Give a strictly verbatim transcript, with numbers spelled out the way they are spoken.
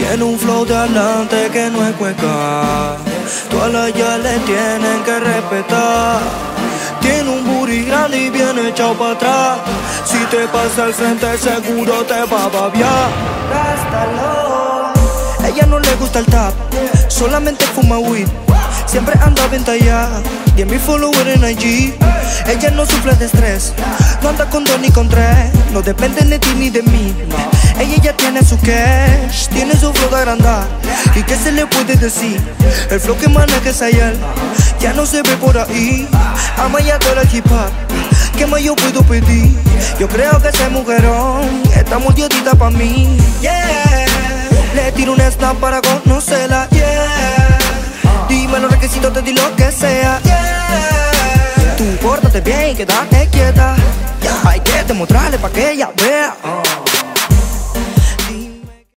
Tiene un flow de adelante que no es cueca. Todas las ya le tienen que respetar. Tiene un booty grande y bien echado para atrás. Si te pasa al frente seguro te va a babiar. Gástalo. Ella no le gusta el tap, solamente fuma weed. Siempre anda bien tallada, diez mil followers en I G. Ella no sufre de estrés, no anda con dos ni con tres. No depende de ti ni de mí, no. Ella ya tiene su cash, tiene su flow de agrandar. ¿Y qué se le puede decir? El flow que maneja es ayer, ya no se ve por ahí. Ama ya todo el hip hop, ¿qué más yo puedo pedir? Yo creo que ese mujerón está muy diosita pa' mí, yeah. Le tiro un snap para conocerla, yeah. Dime los requisitos, te di lo que sea, yeah. Tú pórtate bien y quédate quieta, yeah. Hay que demostrarle pa' que ella vea, uh.